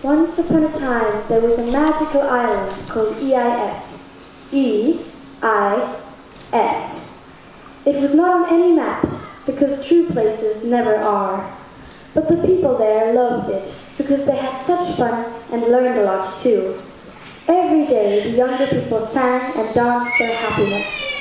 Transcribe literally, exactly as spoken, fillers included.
Once upon a time, there was a magical island called E I S. E I S. It was not on any maps, because true places never are. But the people there loved it, because they had such fun and learned a lot too. Every day, the younger people sang and danced their happiness.